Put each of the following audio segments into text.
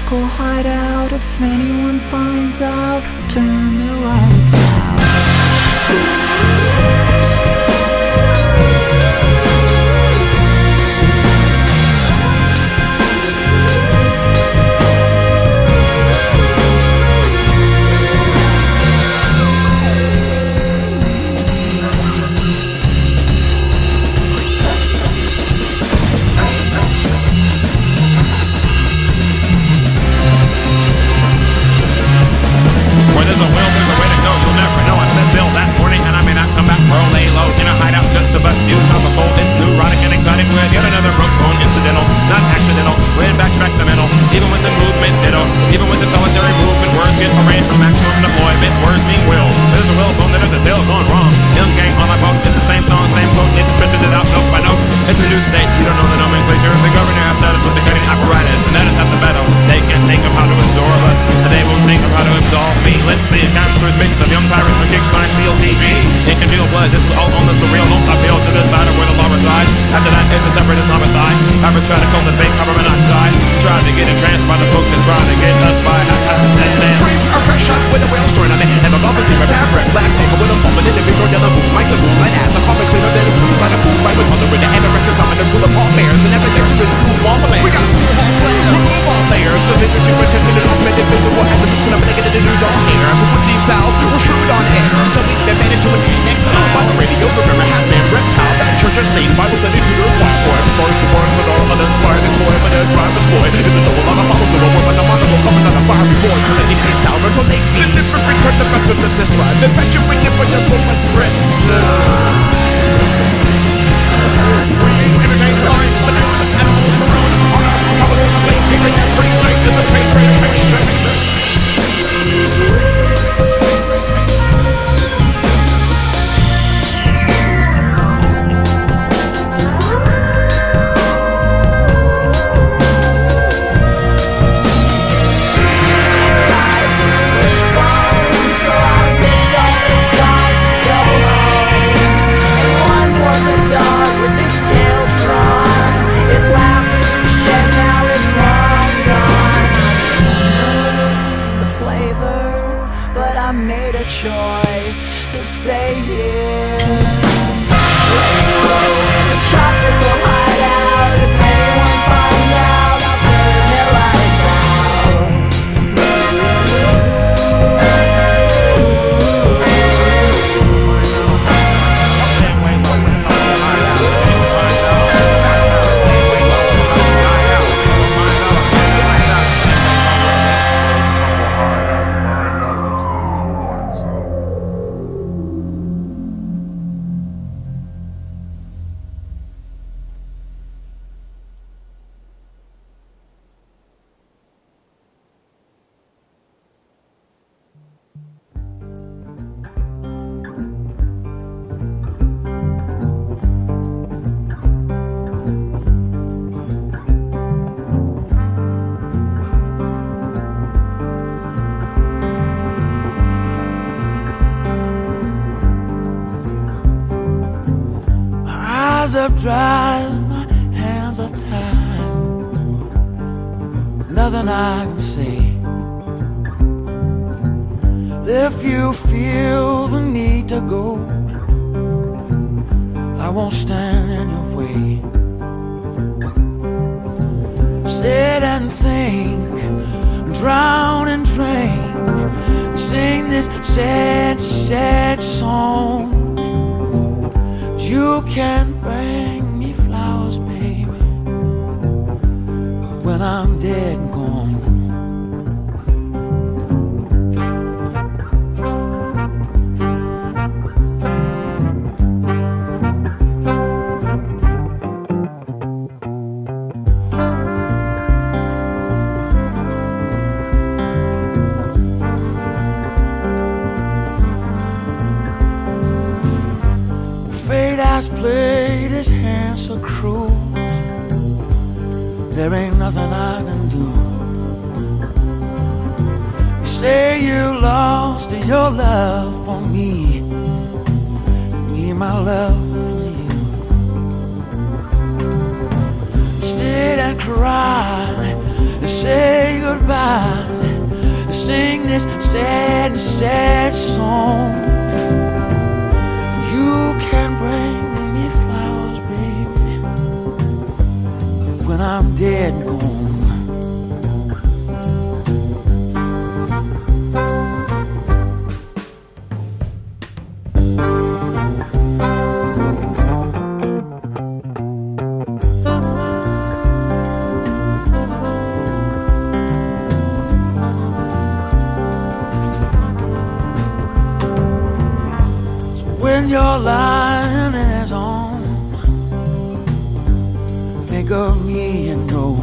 Go hide out. If anyone finds out, turn the lights out. This is all on the surreal, don't appeal to the side of where the law resides. After that, it's a separatist homicide. Rappers try to cultivate carbon monoxide, try to get entranced by the folks that try to get us by free or fresh shots with a whale story on it. And the love of the fabric, black tape with a salt and individual down the boom. Like the moonlight ass, a carbon cleaner than a room. Inside a pool, right with mother with the anorexia, I'm in the pool of all bears. And every next to it's cool wall flares. We got cool wall flares, remove all layers. So that the supertension and augmented visible evidence when I'm naked and new doll hair. But with these styles, we're shrewd on air. So we can manage to win next time. By the radio, remember half-man reptile. That church are saying Bible study to the choir boy. Forest the words that are uninspired and coy, but their driver's boy. It's a show a lot of follow to a woman, a monocle coming on a fiery boy. Collecting sound or late fees. The different return the best of the test drive. The bet you bring it for your moments press. Entertain lines, but now the animals in the road. On our trouble, same thing, every day is a pain for your patient. Choice to stay here. In a tropical hideout. If anyone finds out, I'll turn their lights out. Are dry, my hands are tied. Nothing I can say. If you feel the need to go, I won't stand in your way. Sit and think, drown and drink, sing this sad, sad song. You can bring me flowers, baby, when I'm dead and gone. Fate has played his hand so cruel. There ain't nothing I can do. You say you lost your love for me, my love for you. Sit and cry and say goodbye. this sad, sad song. You can bring me flowers, baby, when I'm dead and gone. When you're lying in his arms, think of me and know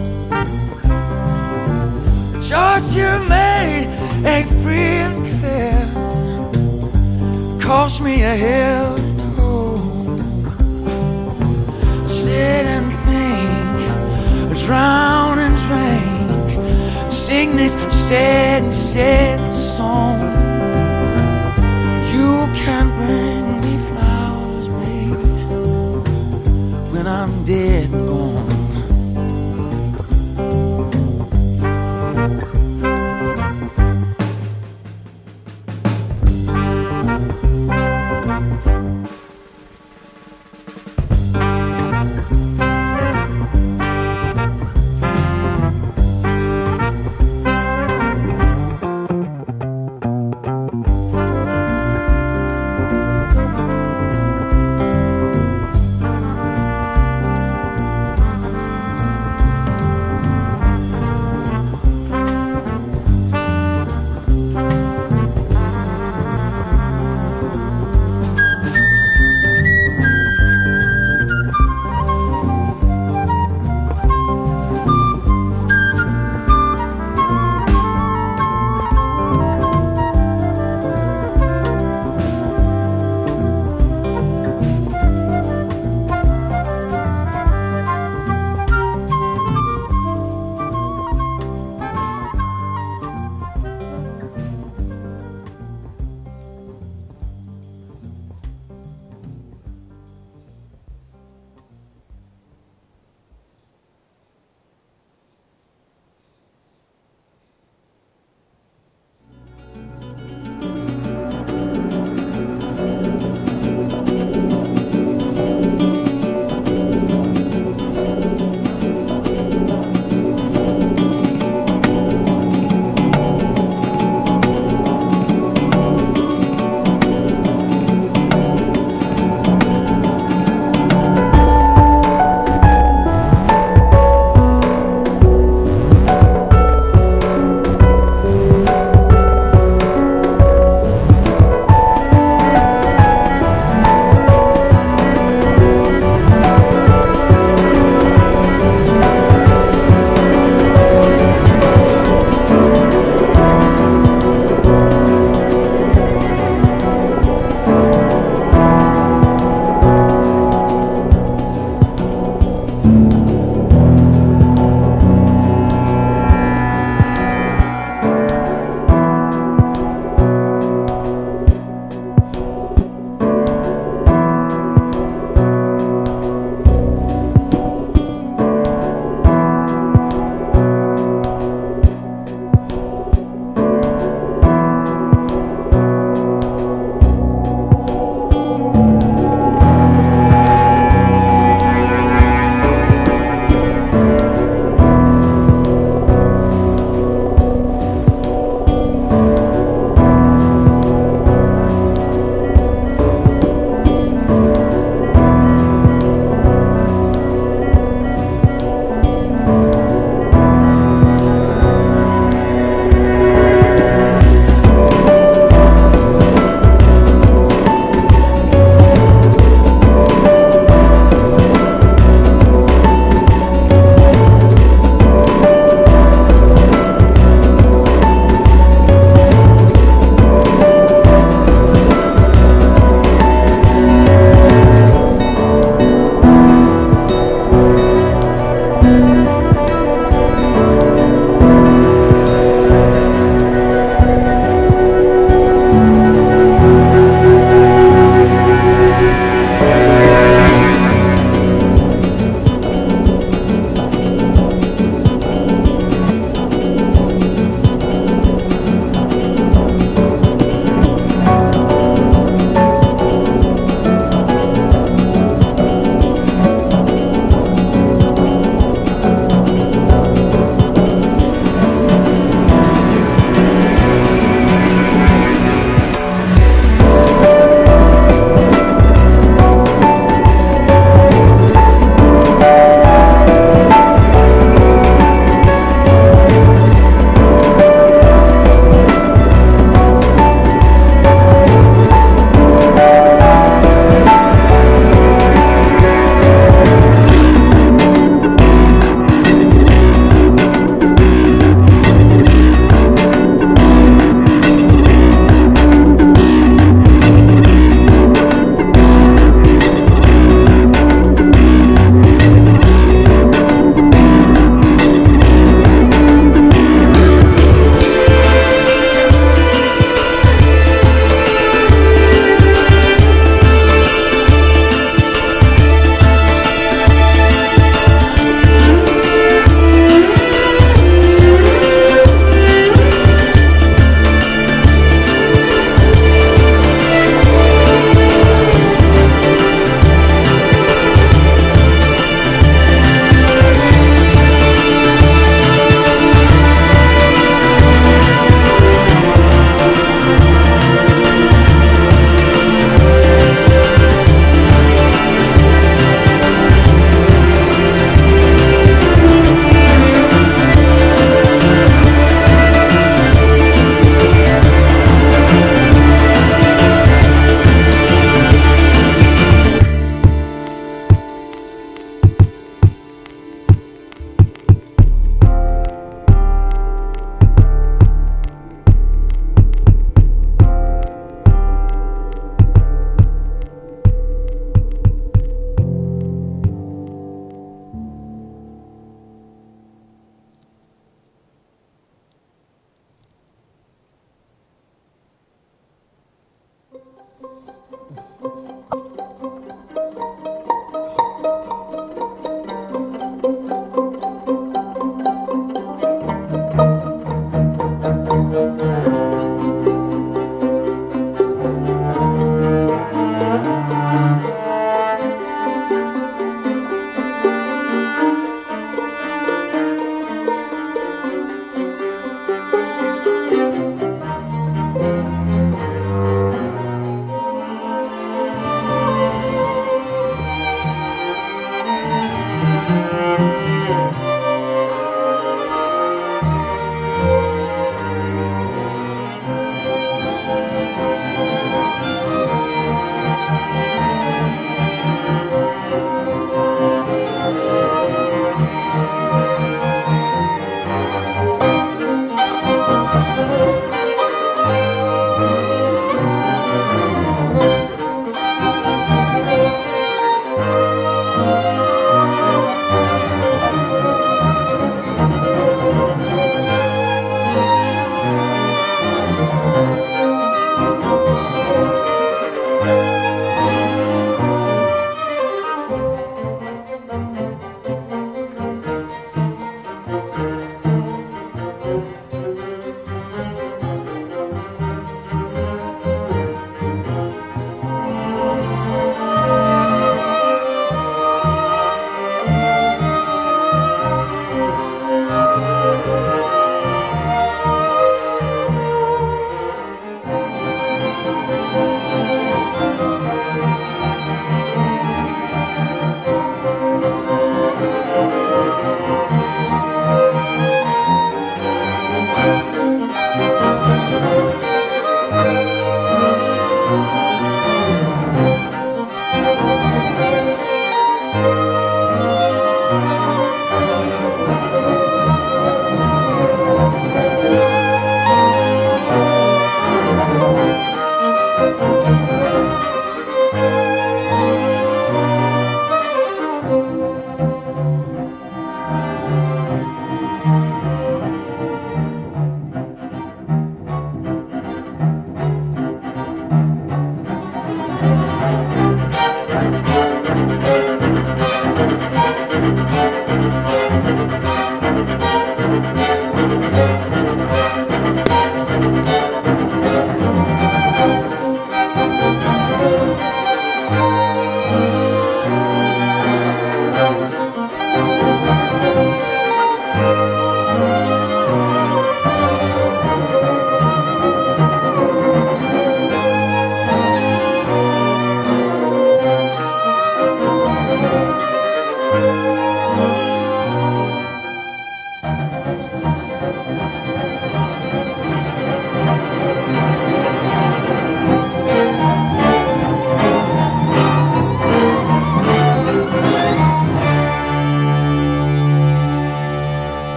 the choice you made ain't free and clear. Cost me a hell to toe. Sit and think, drown and drink, sing this sad, sad song. You can bring me flowers, baby, when I'm dead and gone.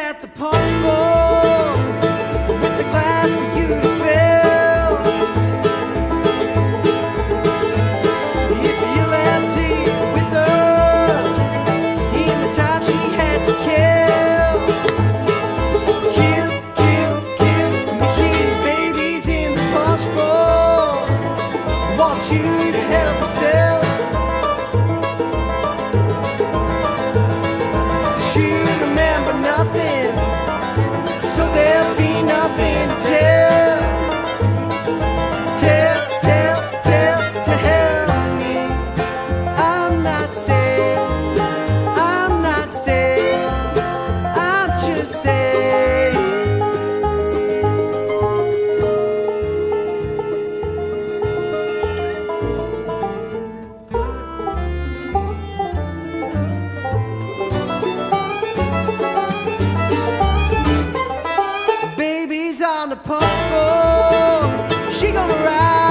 at the punch bowl with the glass for you to fill. If you'll empty with her in the time she has to kill. Kill, kill, kill, the key babies in the punch bowl. Want you to help yourself. She remember nothing, so there'll be nothing to tell. Tell, tell, tell, to help me. I'm not safe, I'm not safe, I'm just safe. Baby's on the punch bowl, she gonna ride.